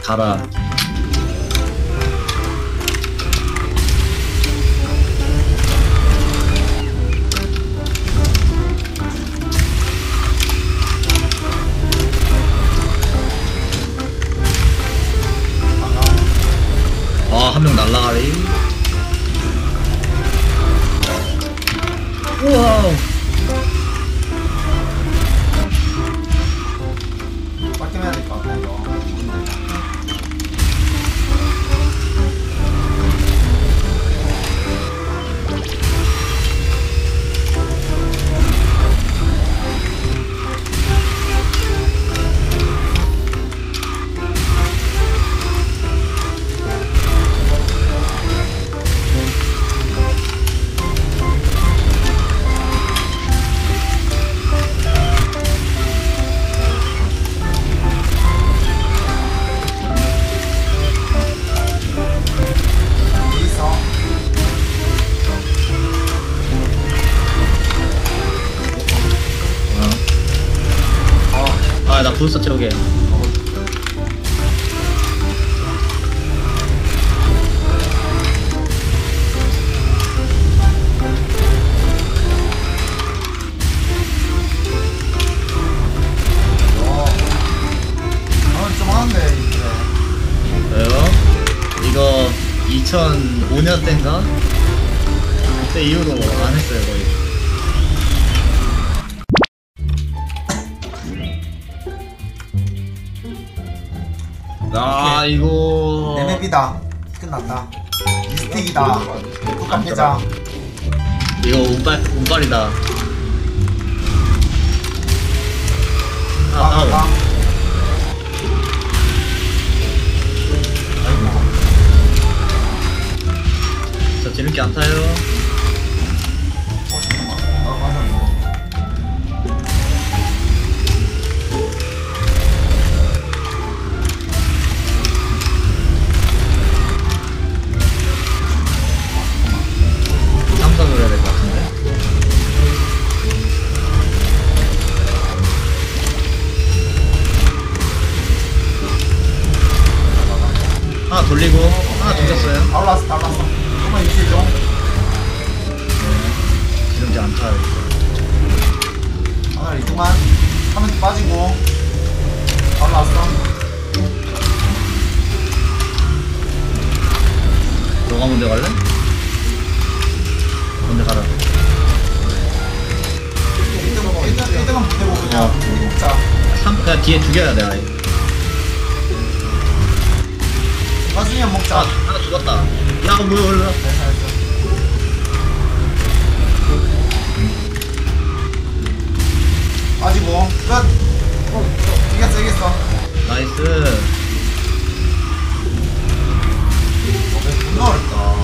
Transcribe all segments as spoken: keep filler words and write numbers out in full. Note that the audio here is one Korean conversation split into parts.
가라. 아, 한 명 날라가리. 우와. 빡겜해야 될 것 같아 이거. 아, 나 부스터 채우게. 오늘 좀 하는데 이제. 왜요? 이거 이천오 년 때인가? 그때 이후로 안 했어요, 거의. 아, 이거. 내 맵이다. 끝났다. 미스틱이다. 똑같 패자. 이거 운빨, 운빨이다. 아, 아, 다운. 아. 저 재밌게 안 타요. 어, 잠깐만. 아, 맞아 이거. 삼성을 해야 될 것 같은데. 하나 돌리고, 하나 돌렸어요. 다 올랐어, 다 올랐어. 조금만 유지해줘. 네. 지름지 안 타요. 하나 이동만. 화면 빠지고. 다 올랐어. 너가 먼저 갈래? 먼저 가라. 일등 일등 일등은 못해고 그냥 어. 우리 먹자. 삼, 그냥 뒤에 죽여야 돼, 아예. 나중에 아, 먹자. 하나 죽었다. 야, 뭐야, 올라. 네, 잘했어. 빠지고 끝. 어, 이겼어, 이겼어. 나이스. 어, 맵 존나 어렵다.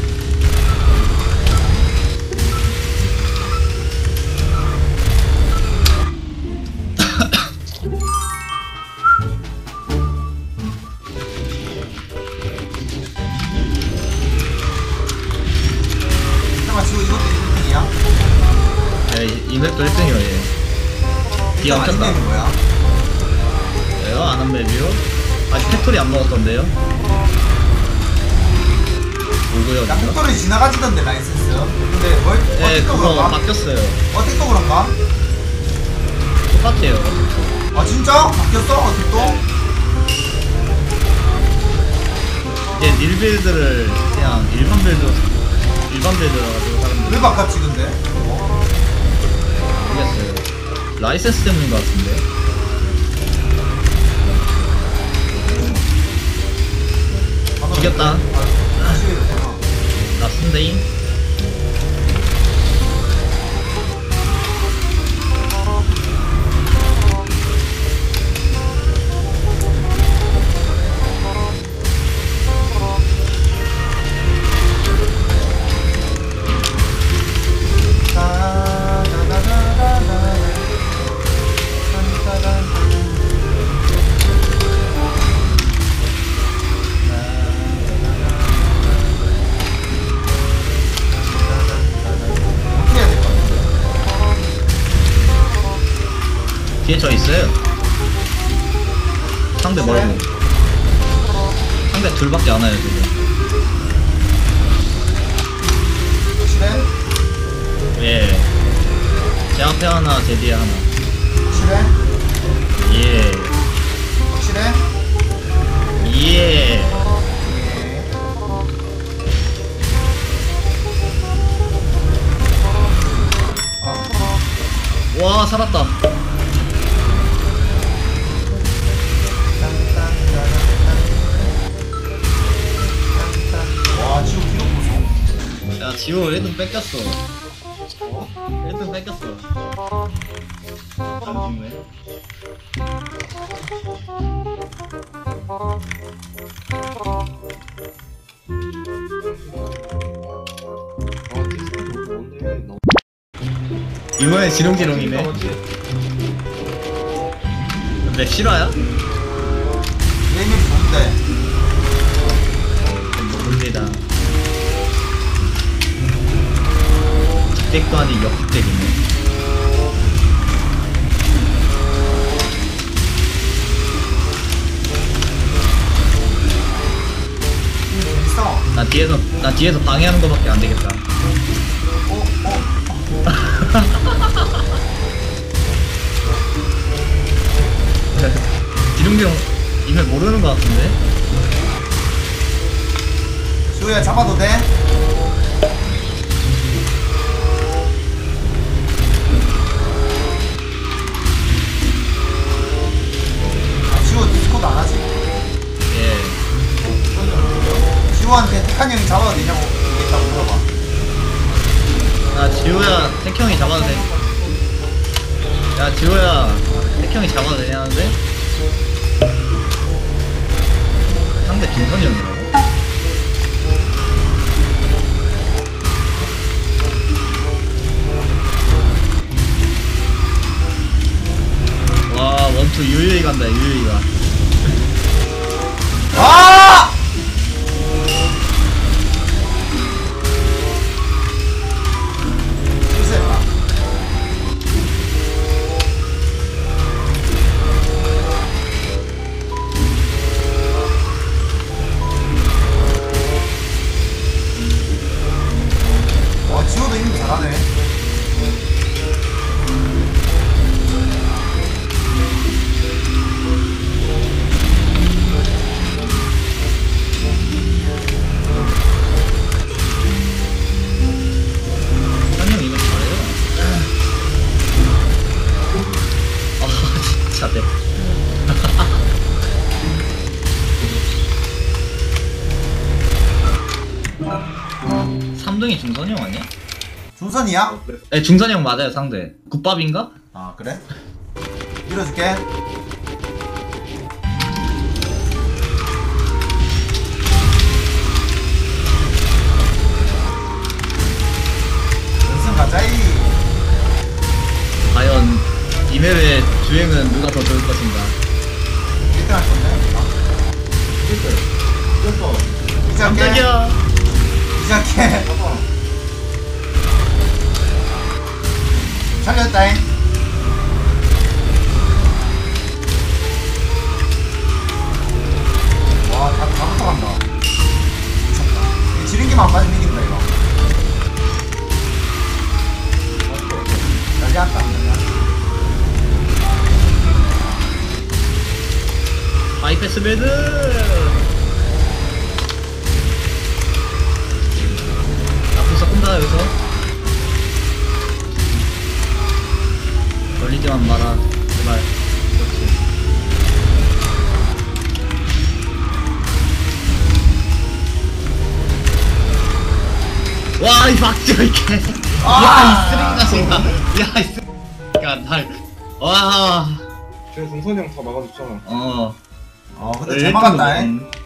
잠깐만, 지금 이것도 일등이야? 네, 이 맵도 일 등이요, 얘. 뒤에 아닌 엉켰다. 맵이 뭐야? 왜요? 안 한 맵이요? 아직 팩토리 안 먹었던데요? 오고요, 야, 지금? 팩토리 지나가지던데, 라이센스. 근데 뭘, 네, 어떻게 또 그거 그런가? 바뀌었어요. 어떻게 또 그런가? 똑같아요. 아, 진짜? 바뀌었어? 어떻게 또? 이제 닐빌드를 그냥 일반 빌드, 일반 빌드라 가지고 사람들이 왜 바꿨지, 근데? 모르겠어요. 라이센스 때문인 것 같은데. 이겼다. 아, 다시 이랬구나. 나쓴데잉. 뒤에 저 있어요. 상대 멀고. 상대 둘밖에 안 와요 지금. 확실해? 예. 제 앞에 하나, 제 뒤에 하나. 확실해? 예. 확실해? 예. 예. 와, 살았다. 와 지금 기록 보소. 야, 지호 일 등 뺏겼어. 어? 일 등 뺏겼어. 잠시만요. 이번엔 지롱지롱이네. 근데 실화야? 게임이 좋은데. 모릅니다. 직덱도 아닌 역직덱이네. 재밌어. 나 뒤에서 나 뒤에서 방해하는 거밖에 안 되겠다. 어? 어? 지룡지룡 이걸 모르는 거 같은데? 지호야 잡아도 돼? 아 지호 디스코드 안 하지? 예. 지호한테 택한 형이 잡아도 되냐고 얘기했다고 물어봐. 아 지호야 택형이 잡아도 돼. 야 지호야 택형이 잡아도 되냐는데? 상대 김선이 형이라고? 와 원투 유유히 간다 유유히가. 아! 실수했다. 와 지호도 이미 잘하네. 선형 이거 잘해요. 아 진짜 네. 삼 등이 중선형 아니야? 중선이야? 네 중선형 맞아요 상대. 국밥인가? 아 그래? 밀어줄게. 연승 가자이. 과연 이맵의 주행은 누가 더 좋을 것인가? 일 등 할 건데? 아. 일 등. 이겼어. 시작해. 깜짝이야. 시작해. 살렸다잉. 와, 다, 다 붙어간다. 미쳤다. 지린기만 안 빠지면 이긴다, 이거. 열리한다, 열리한다. 하이패스 배드. 나쁜 섞은다 여기서. 걸리지만 마라 제발. 그렇지. 와 이 박지호 이게. 아! 야이 쓰레기 자식아. 야이 쓰레기가 날. 와. 쟤 중선이 형 다 막아줬잖아. 어. 어, 근데 잘 막았다, 잉. 음.